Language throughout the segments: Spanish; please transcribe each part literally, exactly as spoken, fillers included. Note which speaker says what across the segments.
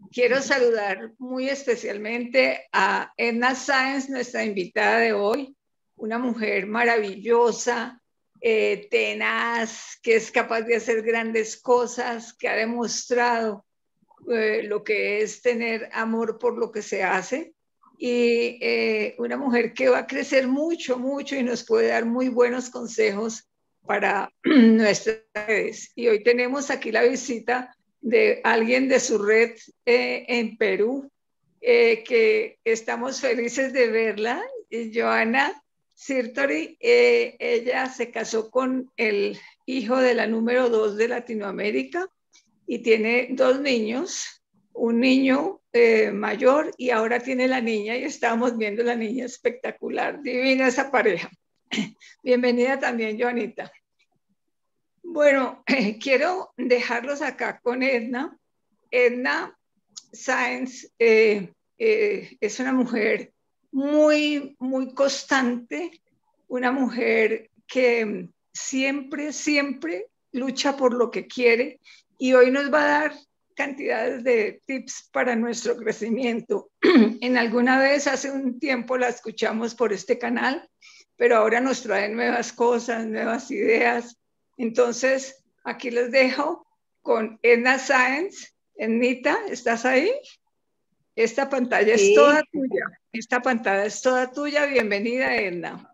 Speaker 1: quiero saludar muy especialmente a Edna Sáenz, nuestra invitada de hoy, una mujer maravillosa, eh, tenaz, que es capaz de hacer grandes cosas, que ha demostrado eh, lo que es tener amor por lo que se hace, y eh, una mujer que va a crecer mucho, mucho y nos puede dar muy buenos consejos para nuestras redes. Y hoy tenemos aquí la visita de alguien de su red eh, en Perú, eh, que estamos felices de verla, y Joana Sirtori. Eh, ella se casó con el hijo de la número dos de Latinoamérica y tiene dos niños, un niño eh, mayor y ahora tiene la niña, y estamos viendo la niña espectacular, divina esa pareja. Bienvenida también, Joanita. Bueno, eh, quiero dejarlos acá con Edna. Edna Sáenz eh, eh, es una mujer muy, muy constante, una mujer que siempre, siempre lucha por lo que quiere, y hoy nos va a dar cantidades de tips para nuestro crecimiento. En alguna vez hace un tiempo la escuchamos por este canal, pero ahora nos trae nuevas cosas, nuevas ideas. Entonces, aquí les dejo con Edna Sáenz. Ednita, ¿estás ahí? Esta pantalla es toda
Speaker 2: Sí.
Speaker 1: tuya. Esta pantalla es toda tuya. Bienvenida, Edna.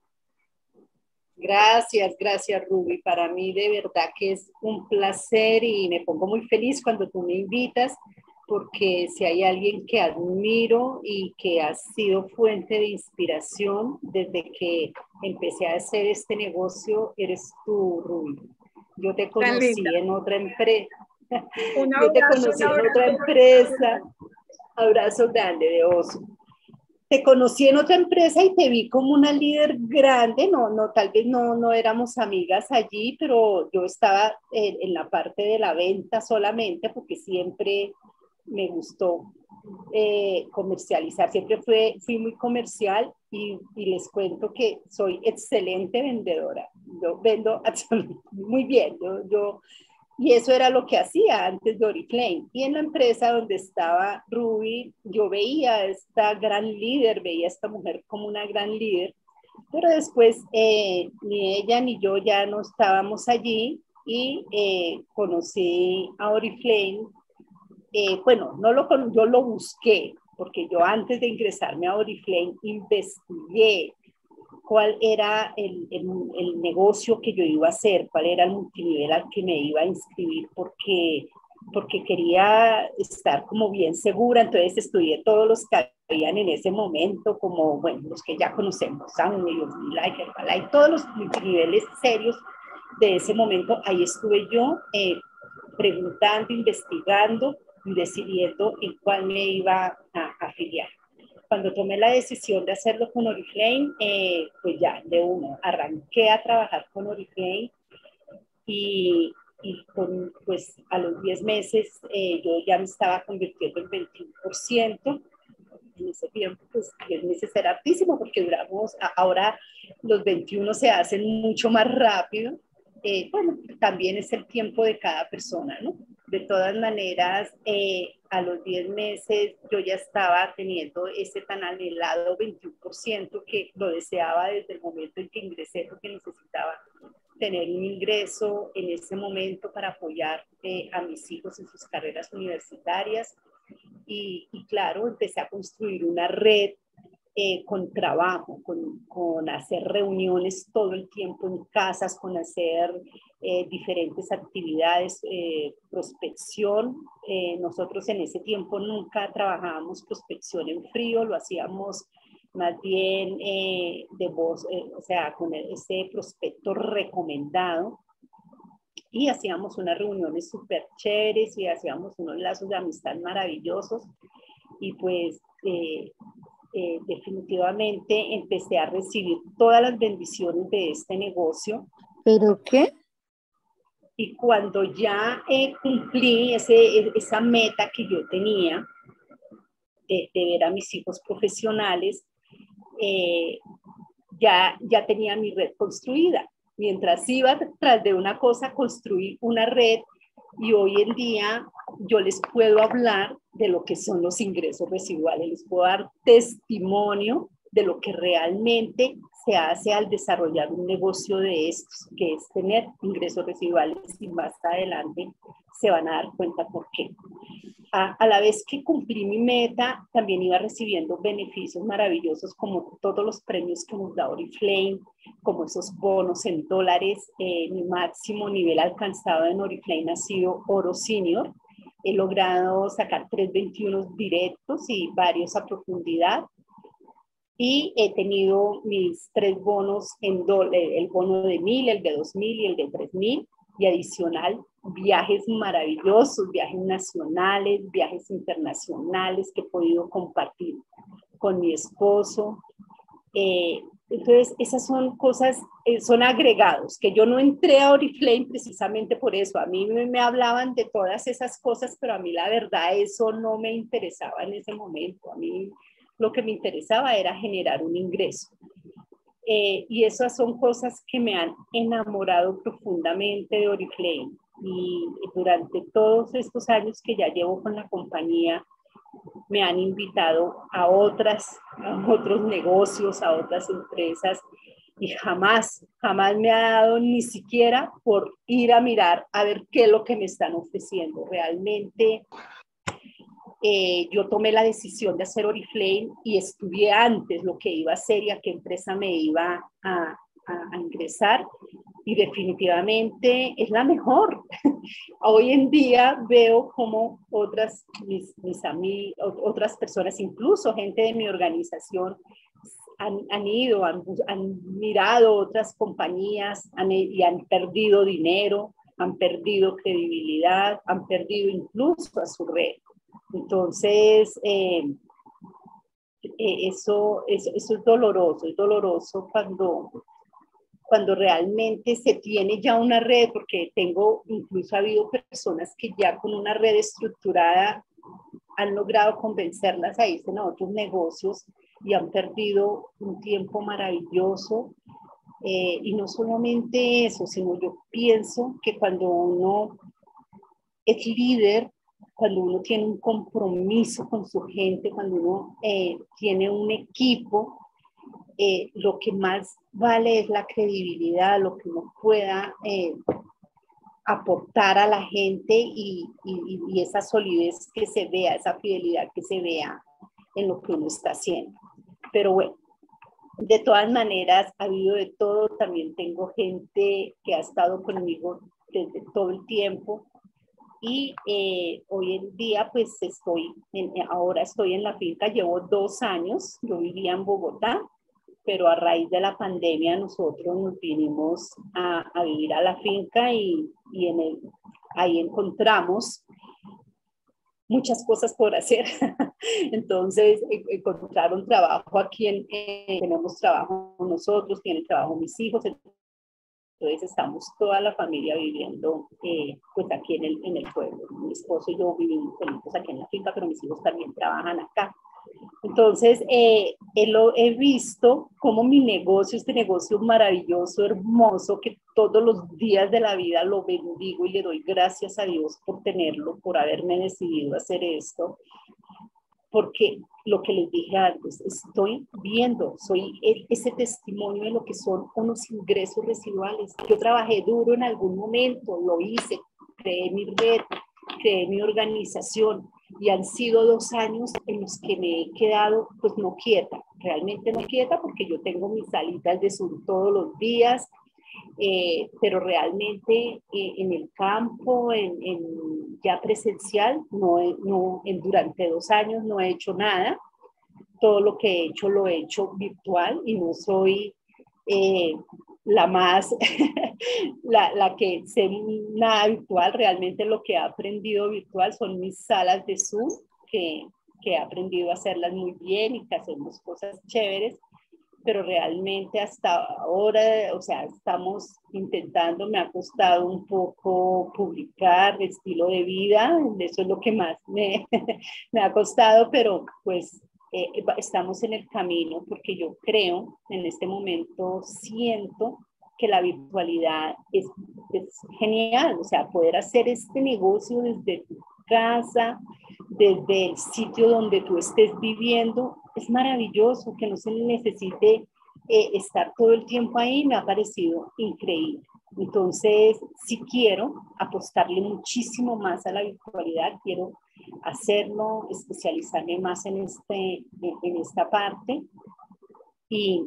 Speaker 2: Gracias, gracias, Ruby. Para mí de verdad que es un placer y me pongo muy feliz cuando tú me invitas, porque si hay alguien que admiro y que ha sido fuente de inspiración desde que empecé a hacer este negocio, eres tú, Ruby. Yo te conocí en otra empresa.
Speaker 1: Un
Speaker 2: Yo te
Speaker 1: abrazo,
Speaker 2: conocí
Speaker 1: un
Speaker 2: en otra
Speaker 1: abrazo.
Speaker 2: empresa. Abrazo grande de oso. Te conocí en otra empresa y te vi como una líder grande, no, no, tal vez no, no éramos amigas allí, pero yo estaba en, en la parte de la venta solamente porque siempre me gustó eh, comercializar, siempre fue, fui muy comercial y, y les cuento que soy excelente vendedora, yo vendo absolutamente muy bien, yo, yo y eso era lo que hacía antes de Oriflame. Y en la empresa donde estaba Ruby, yo veía a esta gran líder, veía a esta mujer como una gran líder, pero después eh, ni ella ni yo ya no estábamos allí y eh, conocí a Oriflame. Eh, bueno, no lo, yo lo busqué, porque yo antes de ingresarme a Oriflame investigué cuál era el, el, el negocio que yo iba a hacer, cuál era el multinivel al que me iba a inscribir, porque, porque quería estar como bien segura. Entonces estudié todos los que habían en ese momento, como, bueno, los que ya conocemos, Soundwave, Life, Herbalife, todos los multiniveles serios de ese momento. Ahí estuve yo eh, preguntando, investigando y decidiendo en cuál me iba a, a afiliar. Cuando tomé la decisión de hacerlo con Oriflame, eh, pues ya de uno arranqué a trabajar con Oriflame y, y con, pues a los diez meses eh, yo ya me estaba convirtiendo en veintiuno por ciento. En ese tiempo, pues diez meses era altísimo porque duramos, ahora los veintiuno se hacen mucho más rápido. Eh, bueno, también es el tiempo de cada persona, ¿no? De todas maneras, eh, a los diez meses yo ya estaba teniendo ese tan anhelado veintiuno por ciento que lo deseaba desde el momento en que ingresé, porque necesitaba tener un ingreso en ese momento para apoyar eh, a mis hijos en sus carreras universitarias. Y, y claro, empecé a construir una red eh, con trabajo, con, con hacer reuniones todo el tiempo en casas, con hacer eh, diferentes actividades, eh, prospección. Eh, nosotros en ese tiempo nunca trabajábamos prospección en frío, lo hacíamos más bien eh, de voz, eh, o sea, con ese prospecto recomendado. Y hacíamos unas reuniones súper chéveres y hacíamos unos lazos de amistad maravillosos. Y pues eh, eh, definitivamente empecé a recibir todas las bendiciones de este negocio.
Speaker 3: ¿Pero qué?
Speaker 2: Y cuando ya eh, cumplí ese, esa meta que yo tenía de, de ver a mis hijos profesionales, eh, ya, ya tenía mi red construida. Mientras iba tras de una cosa, construí una red, y hoy en día yo les puedo hablar de lo que son los ingresos residuales. Les puedo dar testimonio de lo que realmente se hace al desarrollar un negocio de estos, que es tener ingresos residuales, y más adelante se van a dar cuenta por qué. A, a la vez que cumplí mi meta, también iba recibiendo beneficios maravillosos como todos los premios que nos da Oriflame, como esos bonos en dólares. Eh, mi máximo nivel alcanzado en Oriflame ha sido Oro Senior. He logrado sacar trescientos veintiuno directos y varios a profundidad. Y he tenido mis tres bonos en dólares, el bono de mil, el de dos mil y el de tres mil. Y adicional, viajes maravillosos, viajes nacionales, viajes internacionales que he podido compartir con mi esposo. Eh, entonces, esas son cosas, eh, son agregados, que yo no entré a Oriflame precisamente por eso. A mí me, me hablaban de todas esas cosas, pero a mí la verdad eso no me interesaba en ese momento. A mí lo que me interesaba era generar un ingreso. Eh, y esas son cosas que me han enamorado profundamente de Oriflame. Y durante todos estos años que ya llevo con la compañía, me han invitado a, otras, a otros negocios, a otras empresas, y jamás, jamás me ha dado ni siquiera por ir a mirar a ver qué es lo que me están ofreciendo. Realmente eh, yo tomé la decisión de hacer Oriflame y estudié antes lo que iba a hacer y a qué empresa me iba a, a, a ingresar, y definitivamente es la mejor. Hoy en día veo como otras, mis, mis amig, otras personas, incluso gente de mi organización, han, han ido, han, han mirado otras compañías han, y han perdido dinero, han perdido credibilidad, han perdido incluso a su red. Entonces, eh, eh, eso, eso, eso es doloroso, es doloroso cuando... cuando realmente se tiene ya una red, porque tengo, incluso ha habido personas que ya con una red estructurada han logrado convencerlas a irse a otros negocios y han perdido un tiempo maravilloso. Eh, y no solamente eso, sino yo pienso que cuando uno es líder, cuando uno tiene un compromiso con su gente, cuando uno eh, tiene un equipo, Eh, lo que más vale es la credibilidad, lo que uno pueda eh, aportar a la gente y, y, y esa solidez que se vea, esa fidelidad que se vea en lo que uno está haciendo. Pero bueno, de todas maneras ha habido de todo. También tengo gente que ha estado conmigo desde todo el tiempo. Y eh, hoy en día pues estoy, en, ahora estoy en la finca, llevo dos años, yo vivía en Bogotá, pero a raíz de la pandemia nosotros nos vinimos a, a vivir a la finca y, y en el, ahí encontramos muchas cosas por hacer. Entonces, encontrar un trabajo aquí, en, eh, tenemos trabajo nosotros, tienen trabajo mis hijos, entonces estamos toda la familia viviendo eh, pues aquí en el, en el pueblo. Mi esposo y yo vivimos aquí en la finca, pero mis hijos también trabajan acá. Entonces, eh, lo he visto como mi negocio, este negocio maravilloso, hermoso, que todos los días de la vida lo bendigo y le doy gracias a Dios por tenerlo, por haberme decidido hacer esto, porque lo que les dije antes, estoy viendo, soy ese testimonio de lo que son unos ingresos residuales. Yo trabajé duro en algún momento, lo hice, creé mi red, creé mi organización, y han sido dos años en los que me he quedado pues no quieta, realmente no quieta, porque yo tengo mis salitas de Zoom todos los días, eh, pero realmente eh, en el campo, en, en ya presencial, no, no, en, durante dos años no he hecho nada. Todo lo que he hecho lo he hecho virtual y no soy eh, la más, la, la que sé nada virtual. Realmente lo que he aprendido virtual son mis salas de Zoom, que, que he aprendido a hacerlas muy bien y que hacemos cosas chéveres, pero realmente hasta ahora, o sea, estamos intentando, me ha costado un poco publicar de estilo de vida, eso es lo que más me, me ha costado, pero pues eh, estamos en el camino, porque yo creo, en este momento siento que la virtualidad es, es genial, o sea, poder hacer este negocio desde tu casa, desde el sitio donde tú estés viviendo. Es maravilloso que no se necesite eh, estar todo el tiempo ahí, me ha parecido increíble. Entonces, sí quiero apostarle muchísimo más a la virtualidad, quiero hacerlo, especializarme más en, este, en esta parte y,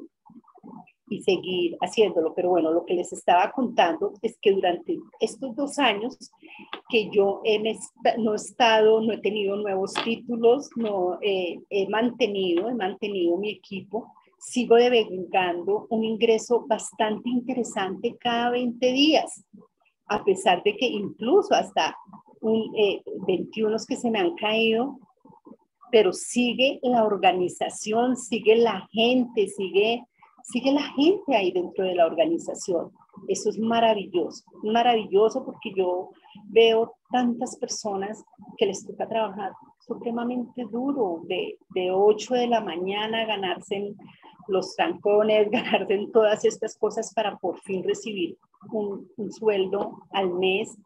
Speaker 2: y seguir haciéndolo. Pero bueno, lo que les estaba contando es que durante estos dos años que yo he, no he estado, no he tenido nuevos títulos, no eh, he mantenido, he mantenido mi equipo, sigo devengando un ingreso bastante interesante cada veinte días, a pesar de que incluso hasta un, eh, veintiuno que se me han caído, pero sigue la organización, sigue la gente, sigue, sigue la gente ahí dentro de la organización. Eso es maravilloso, maravilloso porque yo veo tantas personas que les toca trabajar supremamente duro, de, de ocho de la mañana, ganarse en los trancones, ganarse en todas estas cosas para por fin recibir un, un sueldo al mes,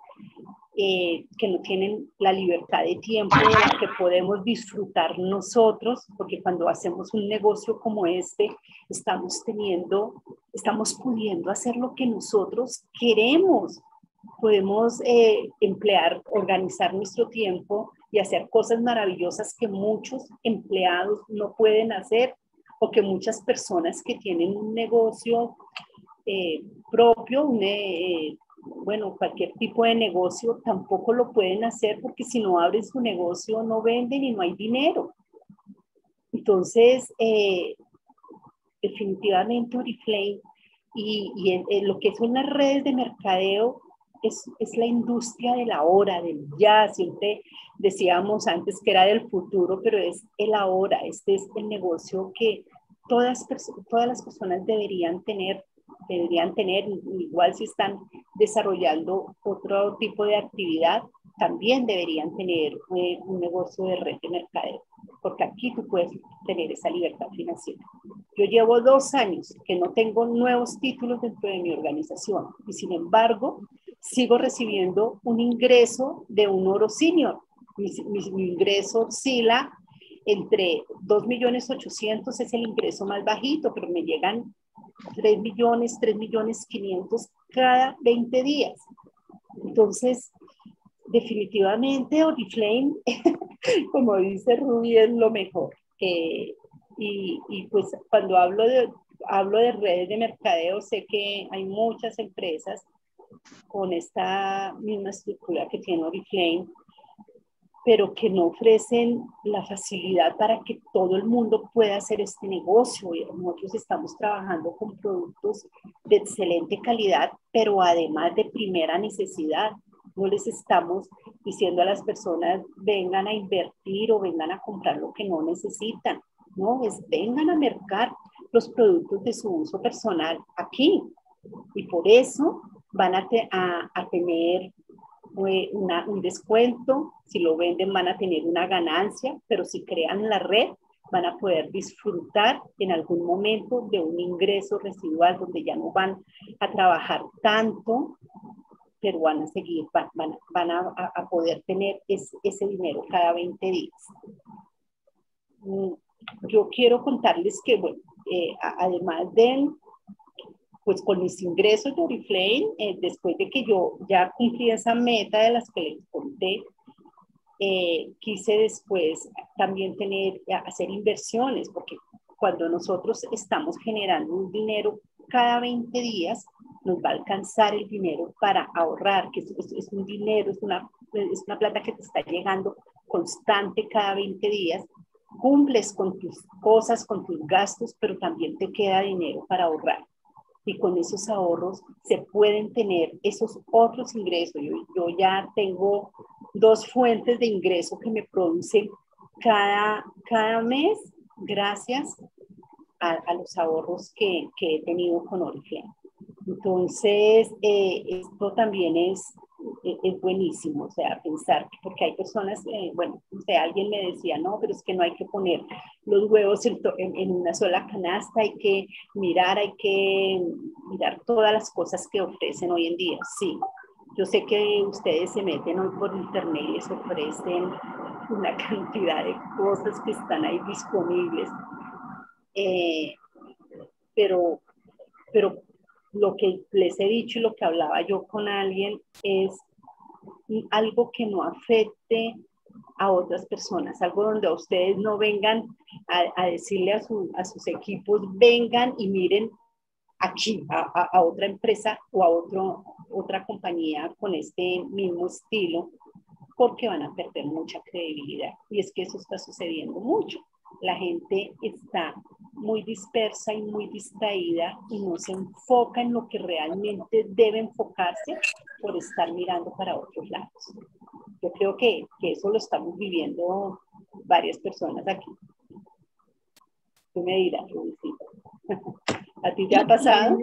Speaker 2: eh, que no tienen la libertad de tiempo de la que podemos disfrutar nosotros, porque cuando hacemos un negocio como este, estamos teniendo, estamos pudiendo hacer lo que nosotros queremos. Podemos eh, emplear, organizar nuestro tiempo y hacer cosas maravillosas que muchos empleados no pueden hacer, o que muchas personas que tienen un negocio eh, propio, un, eh, bueno, cualquier tipo de negocio, tampoco lo pueden hacer, porque si no abren su negocio no venden y no hay dinero. Entonces, eh, definitivamente Oriflame y, y en, en lo que son las redes de mercadeo es, es la industria de la hora, del ya. Siempre decíamos antes que era del futuro, pero es el ahora. Este es el negocio que todas, todas las personas deberían tener, deberían tener, igual si están desarrollando otro tipo de actividad, también deberían tener eh, un negocio de red de mercadeo, porque aquí tú puedes tener esa libertad financiera. Yo llevo dos años que no tengo nuevos títulos dentro de mi organización y sin embargo sigo recibiendo un ingreso de un oro senior. Mi, mi, mi ingreso oscila entre dos millones ochocientos, es el ingreso más bajito, pero me llegan tres millones, tres millones quinientos cada veinte días. Entonces, definitivamente Oriflame, como dice Ruby, es lo mejor. Eh, y, y pues cuando hablo de, hablo de redes de mercadeo, sé que hay muchas empresas con esta misma estructura que tiene Oriflame, pero que no ofrecen la facilidad para que todo el mundo pueda hacer este negocio. Y nosotros estamos trabajando con productos de excelente calidad, pero además de primera necesidad. No les estamos diciendo a las personas vengan a invertir o vengan a comprar lo que no necesitan. No, es vengan a mercar los productos de su uso personal aquí. Y por eso van a, te, a, a tener Una, un descuento, si lo venden van a tener una ganancia, pero si crean la red van a poder disfrutar en algún momento de un ingreso residual donde ya no van a trabajar tanto, pero van a seguir, van, van, van a, a poder tener es, ese dinero cada veinte días. Yo quiero contarles que, bueno, eh, además de pues con mis ingresos de Oriflame, eh, después de que yo ya cumplí esa meta de las que les conté, eh, quise después también tener, hacer inversiones, porque cuando nosotros estamos generando un dinero cada veinte días, nos va a alcanzar el dinero para ahorrar, que es, es, es un dinero, es una, es una plata que te está llegando constante cada veinte días, cumples con tus cosas, con tus gastos, pero también te queda dinero para ahorrar. Y con esos ahorros se pueden tener esos otros ingresos. Yo, yo ya tengo dos fuentes de ingreso que me producen cada, cada mes gracias a, a los ahorros que, que he tenido con Oriflame. Entonces, eh, esto también es, es buenísimo, o sea, pensar, porque hay personas, eh, bueno, o sea, alguien me decía, no, pero es que no hay que poner los huevos en, en, en una sola canasta, hay que mirar, hay que mirar todas las cosas que ofrecen hoy en día, sí, yo sé que ustedes se meten hoy por internet y les ofrecen una cantidad de cosas que están ahí disponibles, eh, pero, pero lo que les he dicho y lo que hablaba yo con alguien es algo que no afecte a otras personas, algo donde ustedes no vengan a, a decirle a, su, a sus equipos, vengan y miren aquí a, a, a otra empresa o a otro, otra compañía con este mismo estilo, porque van a perder mucha credibilidad. Y es que eso está sucediendo mucho. La gente está muy dispersa y muy distraída y no se enfoca en lo que realmente debe enfocarse por estar mirando para otros lados. Yo creo que, que eso lo estamos viviendo varias personas aquí. Tú me dirás, Rubicita. ¿A ti te ha pasado?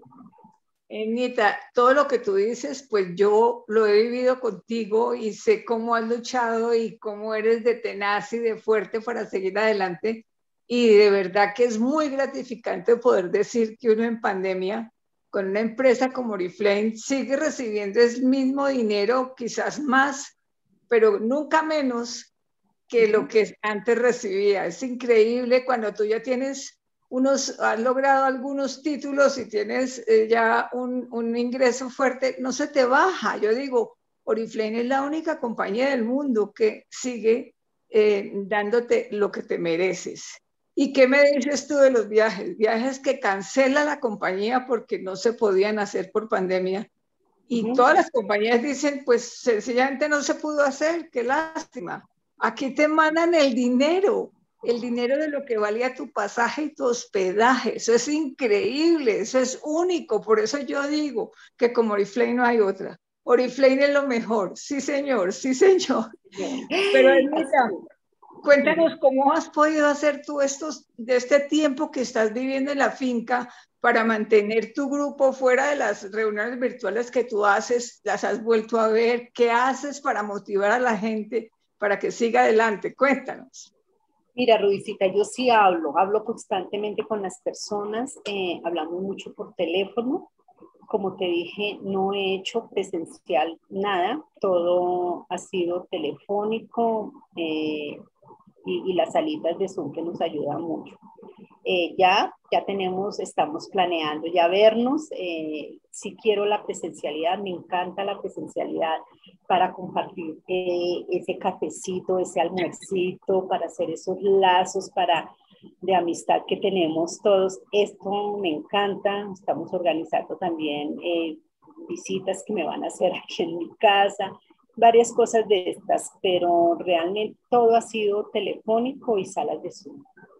Speaker 1: Anita, todo lo que tú dices, pues yo lo he vivido contigo y sé cómo has luchado y cómo eres de tenaz y de fuerte para seguir adelante. Y de verdad que es muy gratificante poder decir que uno en pandemia, con una empresa como Oriflame, sigue recibiendo el mismo dinero, quizás más, pero nunca menos que lo que antes recibía. Es increíble cuando tú ya tienes unos, has logrado algunos títulos y tienes eh, ya un, un ingreso fuerte, no se te baja. Yo digo, Oriflame es la única compañía del mundo que sigue eh, dándote lo que te mereces. ¿Y qué me dices tú de los viajes? Viajes que cancela la compañía porque no se podían hacer por pandemia. Y
Speaker 2: Uh-huh.
Speaker 1: todas las compañías dicen, pues sencillamente no se pudo hacer, qué lástima. Aquí te mandan el dinero, el dinero de lo que valía tu pasaje y tu hospedaje. Eso es increíble, eso es único. Por eso yo digo que como Oriflame no hay otra. Oriflame es lo mejor, sí señor, sí señor. Pero Anita, cuéntanos cómo has podido hacer tú estos, de este tiempo que estás viviendo en la finca para mantener tu grupo fuera de las reuniones virtuales que tú haces, las has vuelto a ver, ¿qué haces para motivar a la gente para que siga adelante? Cuéntanos.
Speaker 2: Mira, Rubicita, yo sí hablo, hablo constantemente con las personas, eh, hablamos mucho por teléfono. Como te dije, no he hecho presencial nada, todo ha sido telefónico eh, y, y las salidas de Zoom que nos ayudan mucho. Eh, ya, ya tenemos, estamos planeando ya vernos. Eh, si quiero la presencialidad, me encanta la presencialidad para compartir eh, ese cafecito, ese almuercito, para hacer esos lazos para, de amistad que tenemos todos. Esto me encanta. Estamos organizando también eh, visitas que me van a hacer aquí en mi casa, varias cosas de estas, pero realmente todo ha sido telefónico y salas de Zoom.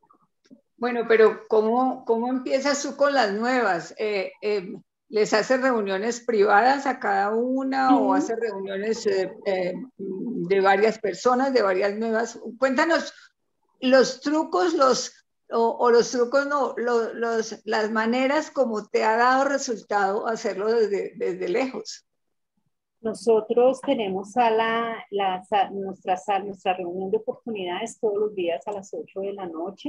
Speaker 1: Bueno, pero ¿cómo, cómo empiezas tú con las nuevas? Eh, eh, ¿Les haces reuniones privadas a cada una mm. o haces reuniones eh, eh, de varias personas, de varias nuevas? Cuéntanos los trucos, los, o, o los trucos no, los, los, las maneras como te ha dado resultado hacerlo desde, desde lejos.
Speaker 2: Nosotros tenemos sala, la, nuestra, sala, nuestra reunión de oportunidades todos los días a las ocho de la noche.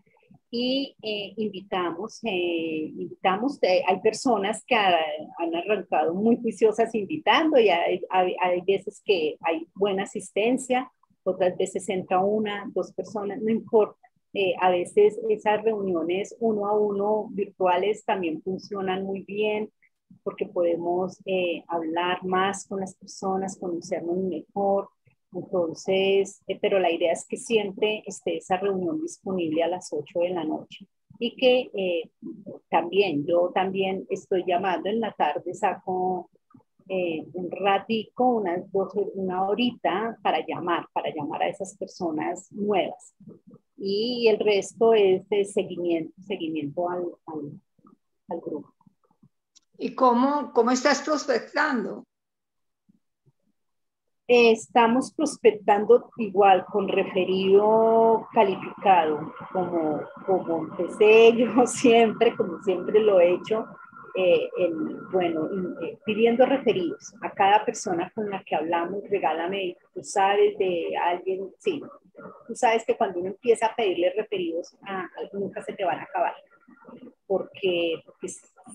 Speaker 2: Y eh, invitamos, eh, invitamos eh, hay personas que ha, han arrancado muy juiciosas invitando y hay, hay, hay veces que hay buena asistencia, otras veces entra una, dos personas, no importa. Eh, a veces esas reuniones uno a uno virtuales también funcionan muy bien porque podemos eh, hablar más con las personas, conocernos mejor. Entonces, eh, pero la idea es que siempre esté esa reunión disponible a las ocho de la noche y que eh, también, yo también estoy llamando en la tarde, saco eh, un ratico, unas dos, una horita para llamar, para llamar a esas personas nuevas. Y el resto es de seguimiento, seguimiento al, al, al grupo.
Speaker 1: ¿Y cómo, cómo estás prospectando?
Speaker 2: Estamos prospectando igual con referido calificado, como, como empecé yo siempre, como siempre lo he hecho, eh, el, bueno, eh, pidiendo referidos a cada persona con la que hablamos, regálame, tú sabes de alguien, sí, tú sabes que cuando uno empieza a pedirle referidos, a, nunca se te van a acabar, porque, porque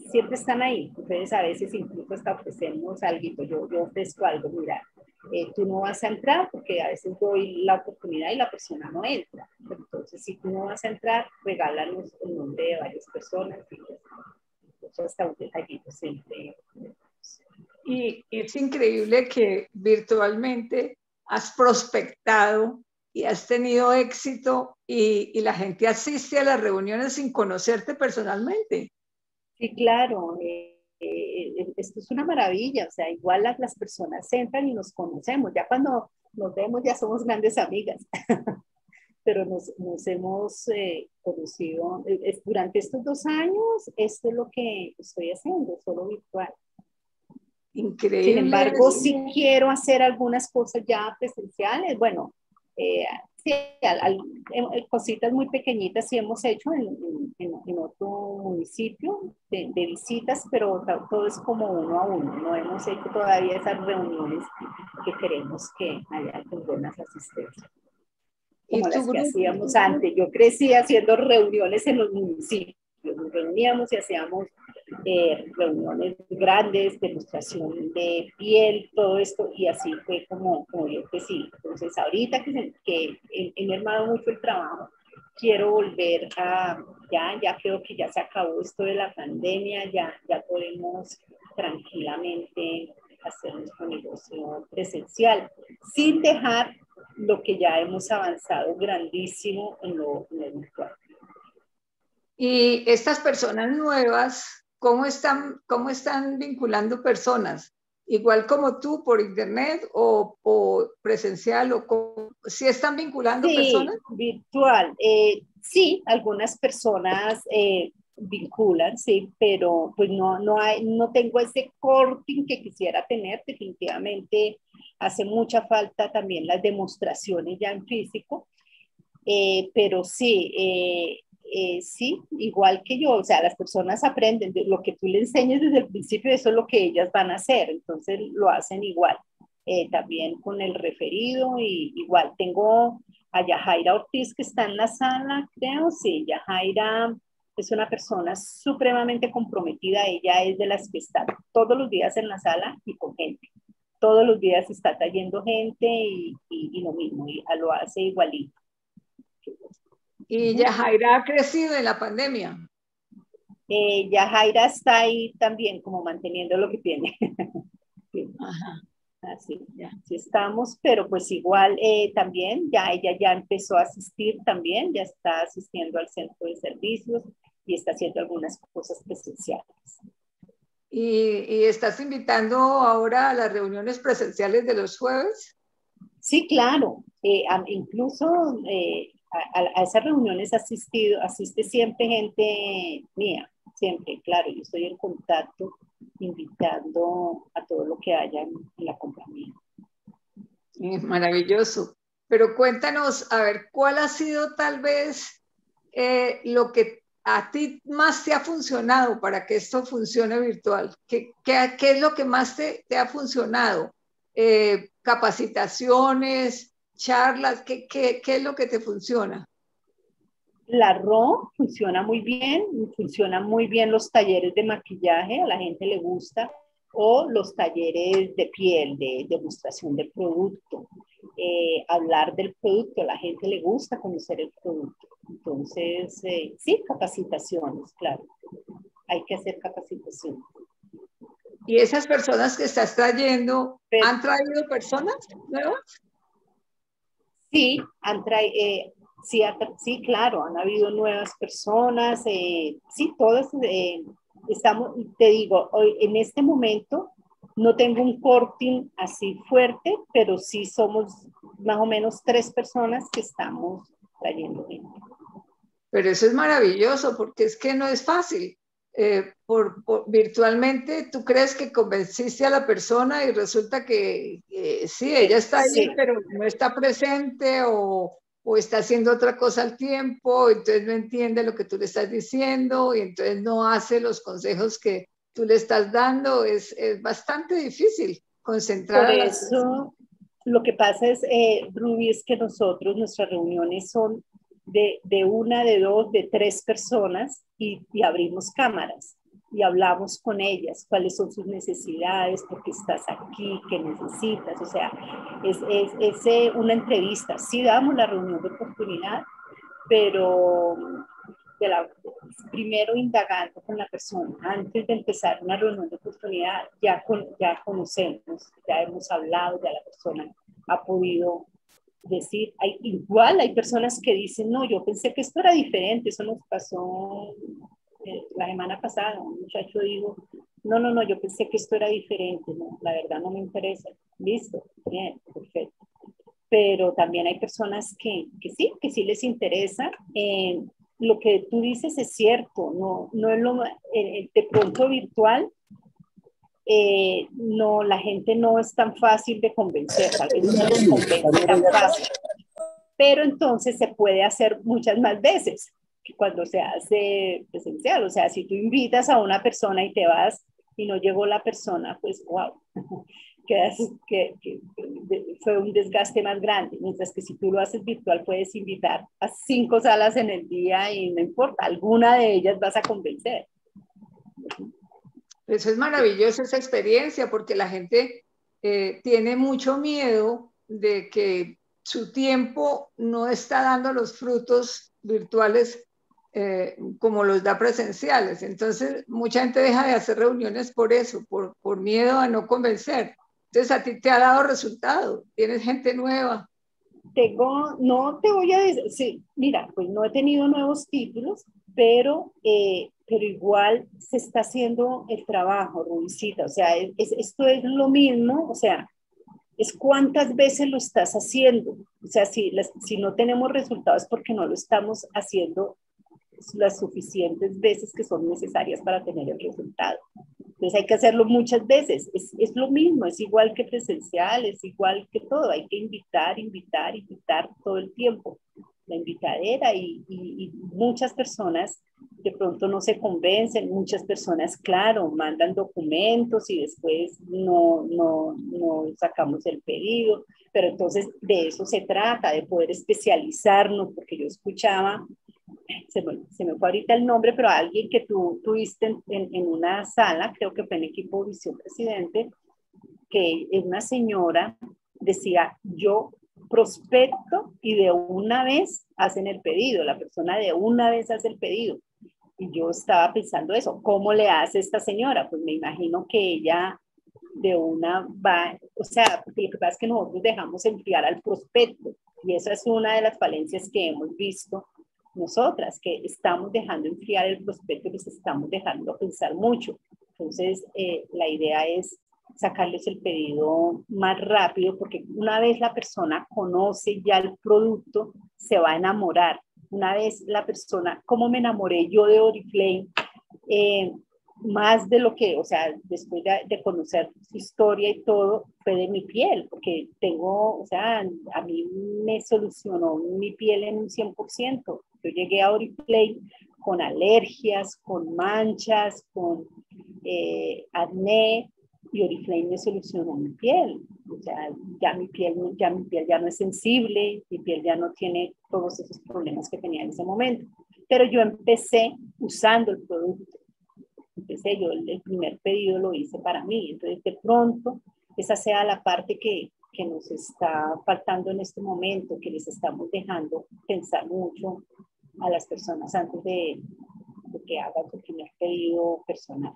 Speaker 2: siempre están ahí. Entonces a veces incluso hasta ofrecemos algo, yo, yo ofrezco algo, mira, eh, tú no vas a entrar porque a veces doy la oportunidad y la persona no entra. Entonces si tú no vas a entrar, regálanos el nombre de varias personas y pues, entonces hasta un detallito siempre.
Speaker 1: Y es increíble que virtualmente has prospectado y has tenido éxito y, y la gente asiste a las reuniones sin conocerte personalmente.
Speaker 2: Sí, claro, eh, eh, esto es una maravilla, o sea, igual las, las personas entran y nos conocemos, ya cuando nos vemos ya somos grandes amigas, pero nos, nos hemos eh, conocido eh, es, durante estos dos años, esto es lo que estoy haciendo, solo virtual. Sin
Speaker 1: Increíble.
Speaker 2: embargo, si quiero hacer algunas cosas ya presenciales, bueno, eh, sí, al, al, en, cositas muy pequeñitas sí hemos hecho en, en, en otro municipio de, de visitas, pero todo es como uno a uno. No hemos hecho todavía esas reuniones que queremos que haya buenas asistencias, como
Speaker 1: ¿Y tu
Speaker 2: las que
Speaker 1: grupo?
Speaker 2: hacíamos antes. Yo crecí haciendo reuniones en los municipios, nos reuníamos y hacíamos eh, reuniones grandes, demostración de piel, todo esto, y así fue como, como yo crecí. Entonces, ahorita que, se, que he, he mermado mucho el trabajo, quiero volver a, ya, ya creo que ya se acabó esto de la pandemia, ya, ya podemos tranquilamente hacer nuestro negocio presencial, sin dejar lo que ya hemos avanzado grandísimo en lo, en lo virtual.
Speaker 1: Y estas personas nuevas, ¿cómo están, cómo están vinculando personas? Igual como tú por internet o, o presencial, o cómo, ¿sí están vinculando
Speaker 2: Sí,
Speaker 1: personas?
Speaker 2: virtual. Eh, sí, algunas personas eh, vinculan, sí, pero pues no, no, hay, no tengo ese corting que quisiera tener. Definitivamente hace mucha falta también las demostraciones ya en físico, eh, pero sí, eh, eh, sí, igual que yo, o sea, las personas aprenden de lo que tú le enseñes desde el principio, eso es lo que ellas van a hacer, entonces lo hacen igual. Eh, también con el referido y igual tengo a Yajaira Ortiz que está en la sala, creo, sí, Yajaira es una persona supremamente comprometida, ella es de las que está todos los días en la sala y con gente, todos los días está trayendo gente y, y, y lo mismo, y lo hace igualito.
Speaker 1: Y Yajaira ha crecido en la pandemia.
Speaker 2: Eh, Yajaira está ahí también como manteniendo lo que tiene. Sí.
Speaker 1: Ajá.
Speaker 2: Así,
Speaker 1: Ya.
Speaker 2: así estamos, pero pues igual eh, también, ya ella ya empezó a asistir también, ya está asistiendo al centro de servicios y está haciendo algunas cosas presenciales.
Speaker 1: ¿Y, y estás invitando ahora a las reuniones presenciales de los jueves?
Speaker 2: Sí, claro, eh, a, incluso eh, a, a, esas reuniones asistido, asiste siempre gente mía, siempre, claro, yo estoy en contacto invitando a todo lo que haya en, en la compañía.
Speaker 1: Sí, maravilloso. Pero cuéntanos, a ver, ¿cuál ha sido tal vez eh, lo que a ti más te ha funcionado para que esto funcione virtual? ¿Qué, qué, qué es lo que más te, te ha funcionado? Eh, ¿Capacitaciones, charlas? ¿Qué, qué, ¿Qué es lo que te funciona?
Speaker 2: La R O funciona muy bien, funcionan muy bien los talleres de maquillaje, a la gente le gusta, o los talleres de piel, de demostración del producto. Eh, hablar del producto, a la gente le gusta conocer el producto. Entonces, eh, sí, capacitaciones, claro. Hay que hacer capacitaciones.
Speaker 1: ¿Y esas personas que estás trayendo,
Speaker 2: Pero,
Speaker 1: han traído personas nuevas?
Speaker 2: sí, han traído... Eh, Sí, sí, claro, han habido nuevas personas, eh, sí, todas eh, estamos, te digo, hoy en este momento no tengo un corting así fuerte, pero sí somos más o menos tres personas que estamos trayendo gente.
Speaker 1: Pero eso es maravilloso porque es que no es fácil. Eh, por, por, virtualmente tú crees que convenciste a la persona y resulta que eh, sí, ella está ahí,
Speaker 2: Sí.
Speaker 1: pero no está presente o, o está haciendo otra cosa al tiempo, entonces no entiende lo que tú le estás diciendo y entonces no hace los consejos que tú le estás dando. Es, es bastante difícil concentrar
Speaker 2: Por
Speaker 1: a las personas.
Speaker 2: eso lo que pasa es, eh, Ruby, es que nosotros, nuestras reuniones son de, de una, de dos, de tres personas y, y abrimos cámaras. y hablamos con ellas, cuáles son sus necesidades, por qué estás aquí, qué necesitas, o sea, es, es, es eh, una entrevista, sí damos la reunión de oportunidad, pero de la, primero indagando con la persona, antes de empezar una reunión de oportunidad, ya, con, ya conocemos, ya hemos hablado, ya la persona ha podido decir, hay, igual hay personas que dicen, no, yo pensé que esto era diferente, eso nos pasó eh, la semana pasada, un muchacho dijo, no, no, no, yo pensé que esto era diferente, no, la verdad no me interesa, listo, bien, perfecto. Pero también hay personas que, que sí, que sí les interesa. Eh, lo que tú dices es cierto, no, no es lo, eh, de pronto virtual, eh, no, la gente no es tan fácil de convencer, tal vez no se les convence tan fácil, pero entonces se puede hacer muchas más veces que cuando se hace presencial, o sea, si tú invitas a una persona y te vas y no llegó la persona, pues wow, que, que, que fue un desgaste más grande, mientras que si tú lo haces virtual puedes invitar a cinco salas en el día y no importa, alguna de ellas vas a convencer.
Speaker 1: Eso es maravilloso, esa experiencia, porque la gente eh, tiene mucho miedo de que su tiempo no está dando los frutos virtuales eh, como los da presenciales. Entonces, mucha gente deja de hacer reuniones por eso, por, por miedo a no convencer. Entonces, a ti te ha dado resultado, tienes gente nueva.
Speaker 2: Tengo, no te voy a decir, sí, mira, pues no he tenido nuevos títulos, pero, eh, pero igual se está haciendo el trabajo, Rubicita, o sea, es, es, esto es lo mismo, o sea, es cuántas veces lo estás haciendo, o sea, si, las, si no tenemos resultados porque no lo estamos haciendo las suficientes veces que son necesarias para tener el resultado. Entonces hay que hacerlo muchas veces, es, es lo mismo, es igual que presencial, es igual que todo, hay que invitar, invitar, invitar todo el tiempo, la invitadera y, y, y muchas personas de pronto no se convencen, muchas personas, claro, mandan documentos y después no, no, no sacamos el pedido, pero entonces de eso se trata, de poder especializarnos, porque yo escuchaba, se me, se me fue ahorita el nombre, pero alguien que tú tuviste en, en, en una sala, creo que fue en equipo Visión Presidente, que una señora decía, yo prospecto y de una vez hacen el pedido, la persona de una vez hace el pedido. Y yo estaba pensando eso, ¿cómo le hace esta señora? Pues me imagino que ella de una va, o sea, porque lo que pasa es que nosotros dejamos enfriar al prospecto y esa es una de las falencias que hemos visto nosotras, que estamos dejando enfriar el prospecto, que estamos dejando pensar mucho. Entonces, eh, la idea es sacarles el pedido más rápido, porque una vez la persona conoce ya el producto, se va a enamorar. Una vez la persona, ¿cómo me enamoré yo de Oriflame? Eh, más de lo que, o sea, después de, de conocer su historia y todo, fue de mi piel, porque tengo, o sea, a mí me solucionó mi piel en un cien por ciento. Yo llegué a Oriflame con alergias, con manchas, con eh, acné, y Oriflame me solucionó mi piel. O sea, ya mi piel, ya mi piel ya no es sensible, mi piel ya no tiene todos esos problemas que tenía en ese momento. Pero yo empecé usando el producto. Empecé yo, el, el primer pedido lo hice para mí. Entonces, de pronto, esa sea la parte que, que nos está faltando en este momento, que les estamos dejando pensar mucho a las personas antes de, de que hagan su primer pedido personal.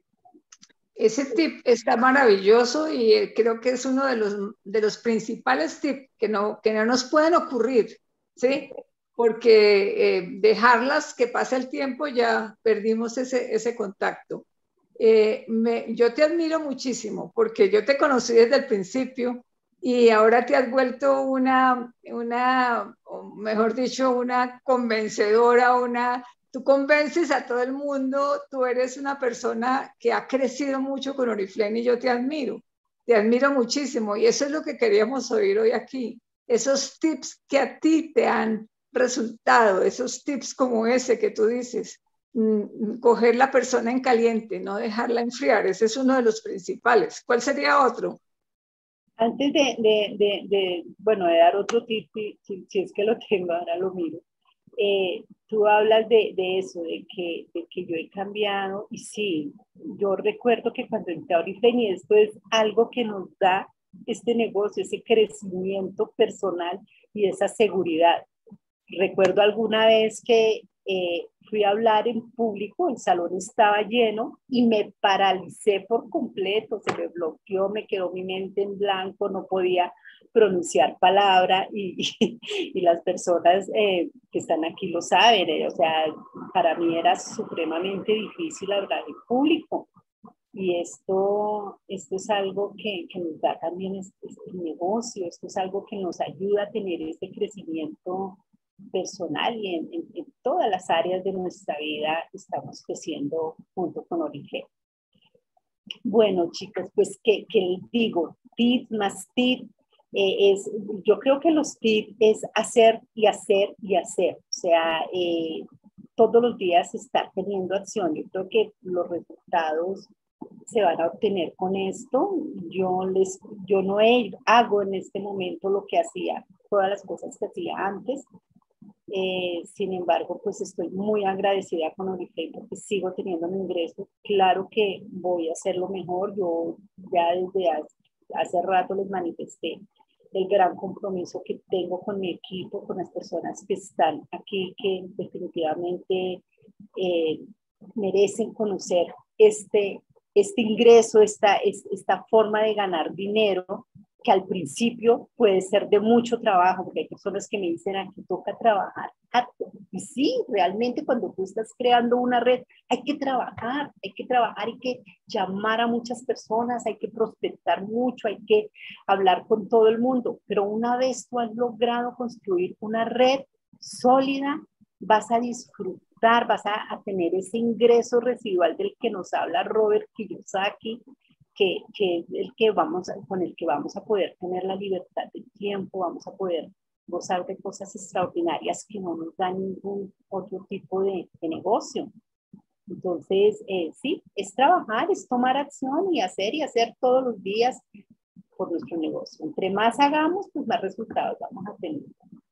Speaker 1: Ese tip está maravilloso y creo que es uno de los, de los principales tips que no, que no nos pueden ocurrir, ¿sí? Porque eh, dejarlas que pase el tiempo ya perdimos ese, ese contacto. Eh, me, yo te admiro muchísimo porque yo te conocí desde el principio y ahora te has vuelto una, una o mejor dicho, una convencedora, una... Tú convences a todo el mundo, tú eres una persona que ha crecido mucho con Oriflame y yo te admiro, te admiro muchísimo y eso es lo que queríamos oír hoy aquí, esos tips que a ti te han resultado, esos tips como ese que tú dices, mmm, coger la persona en caliente, no dejarla enfriar, ese es uno de los principales. ¿Cuál sería otro?
Speaker 2: Antes de, de, de, de bueno, de dar otro tip, si, si es que lo tengo, ahora lo miro. Eh, tú hablas de, de eso, de que, de que yo he cambiado, y sí, yo recuerdo que cuando entré a Oriflame, y esto es algo que nos da este negocio, ese crecimiento personal y esa seguridad. Recuerdo alguna vez que eh, fui a hablar en público, el salón estaba lleno y me paralicé por completo, se me bloqueó, me quedó mi mente en blanco, no podía pronunciar palabra y, y, y las personas eh, que están aquí lo saben, eh, o sea, para mí era supremamente difícil hablar en público. Y esto, esto es algo que, que nos da también este, este negocio, esto es algo que nos ayuda a tener este crecimiento personal y en, en, en todas las áreas de nuestra vida estamos creciendo junto con Oriflame. Bueno, chicas, pues, ¿qué, qué les digo? Tip más tip. Eh, es, yo creo que los tips es hacer y hacer y hacer. O sea, eh, todos los días estar teniendo acción. Yo creo que los resultados se van a obtener con esto. Yo, les, yo no he, hago en este momento lo que hacía, todas las cosas que hacía antes. Eh, sin embargo, pues estoy muy agradecida con Oriflame porque sigo teniendo mi ingreso. Claro que voy a hacerlo mejor. Yo ya desde hace, hace rato les manifesté el gran compromiso que tengo con mi equipo, con las personas que están aquí, que definitivamente eh, merecen conocer este, este ingreso, esta, esta forma de ganar dinero, que al principio puede ser de mucho trabajo, porque hay personas que me dicen, aquí toca trabajar. Y sí, realmente cuando tú estás creando una red, hay que trabajar, hay que trabajar, hay que llamar a muchas personas, hay que prospectar mucho, hay que hablar con todo el mundo. Pero una vez tú has logrado construir una red sólida, vas a disfrutar, vas a, a tener ese ingreso residual del que nos habla Robert Kiyosaki, que, que es el que vamos a, con el que vamos a poder tener la libertad del tiempo, vamos a poder gozar de cosas extraordinarias que no nos da ningún otro tipo de, de negocio. Entonces, eh, sí, es trabajar, es tomar acción y hacer y hacer todos los días por nuestro negocio. Entre más hagamos, pues más resultados vamos a tener.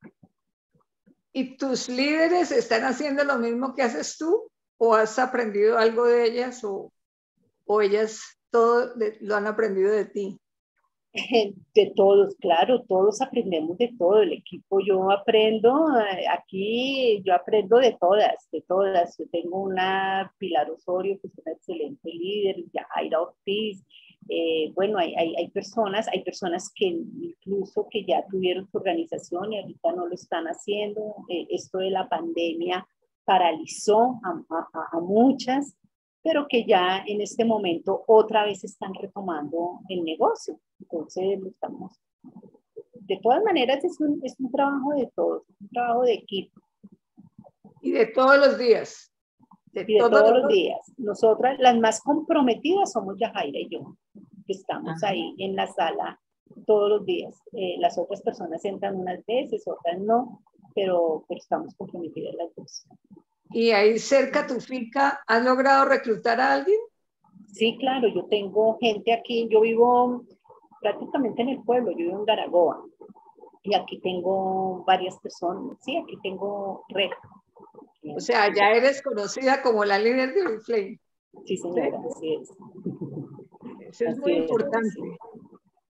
Speaker 1: ¿Y tus líderes están haciendo lo mismo que haces tú? ¿O has aprendido algo de ellas? ¿O, o ellas todo de, lo han aprendido de ti?
Speaker 2: De todos, claro, todos aprendemos de todo. El equipo, yo aprendo, aquí yo aprendo de todas, de todas. Yo tengo una Pilar Osorio, que es una excelente líder, Yajaira Ortiz. Eh, bueno, hay, hay, hay personas, hay personas que incluso que ya tuvieron su organización y ahorita no lo están haciendo. Eh, esto de la pandemia paralizó a, a, a muchas, pero que ya en este momento otra vez están retomando el negocio. Entonces, estamos, de todas maneras, es un, es un trabajo de todos, es un trabajo de equipo.
Speaker 1: Y de todos los días.
Speaker 2: De y de todos, todos los días. Nosotras, las más comprometidas, somos Yajaira y yo, que estamos Ajá. ahí en la sala todos los días. Eh, las otras personas entran unas veces, otras no, pero, pero estamos comprometidas las dos.
Speaker 1: ¿Y ahí cerca tu finca, has logrado reclutar a alguien?
Speaker 2: Sí, claro, yo tengo gente aquí, yo vivo prácticamente en el pueblo, yo vivo en Garagoa, y aquí tengo varias personas, sí, aquí tengo red.
Speaker 1: O sea, ya eres conocida como la líder de Oriflame.
Speaker 2: Sí, señora, ¿sí? Así es.
Speaker 1: Eso es así muy es, importante. Sí.